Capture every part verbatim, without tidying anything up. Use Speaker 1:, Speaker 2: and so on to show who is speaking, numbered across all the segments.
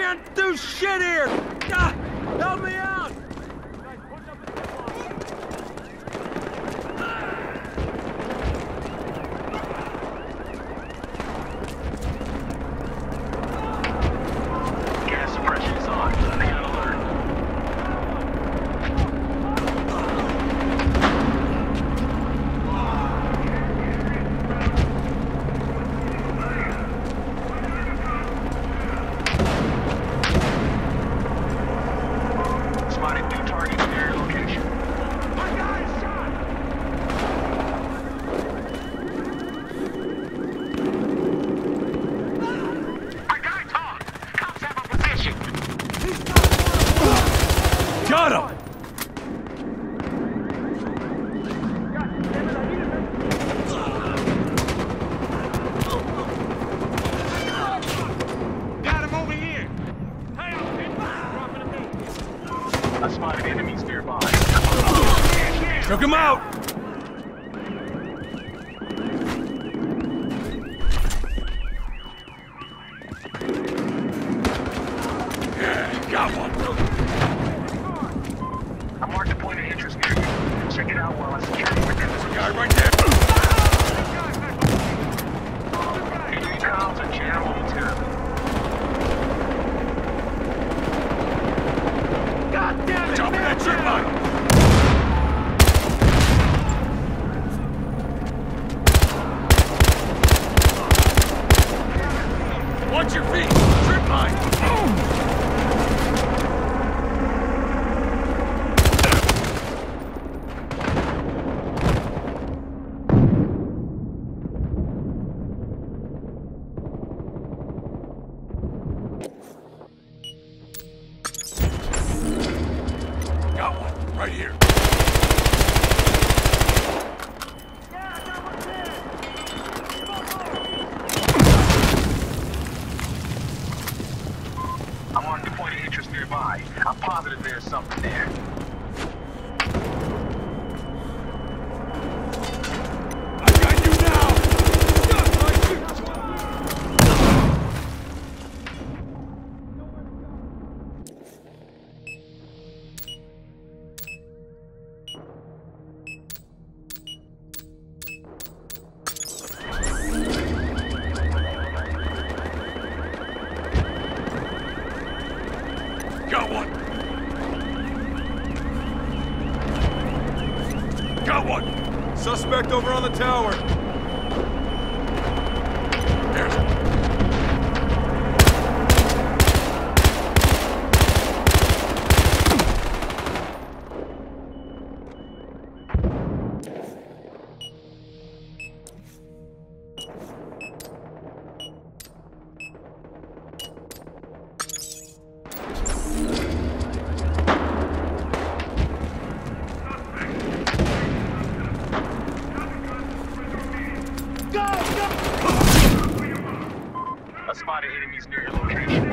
Speaker 1: can't do shit here! Ah, help me out!
Speaker 2: Gas suppression is on. Be on alert. Spotted new targets near your location.
Speaker 1: My guy is shot!
Speaker 2: My guy talk! Cops have a position!
Speaker 1: Got him! Got him over here! Hey, I'm hit! Dropping a beat!
Speaker 2: I spotted enemies nearby.
Speaker 1: Took him out! Yeah, got one!
Speaker 2: I marked a point of interest near you. Check it out while I secure you within this
Speaker 1: Guy right there!
Speaker 2: Enemy comms are jam momentarily.
Speaker 1: God damn it! Jump in that trip line! Watch your feet! Trip line! Got one, right here.
Speaker 2: I'm on the point of interest nearby. I'm positive there's something there.
Speaker 1: I got you now! Got one! Got one! Suspect over on the tower! There's one.
Speaker 2: I spotted enemies near your location.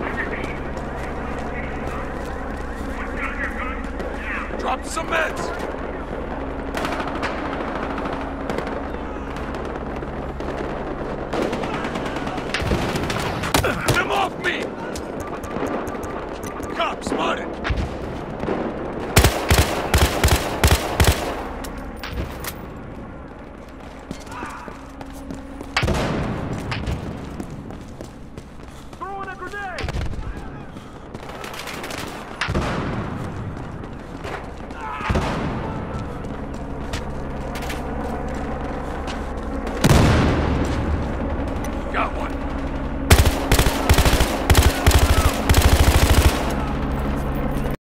Speaker 1: Drop some meds!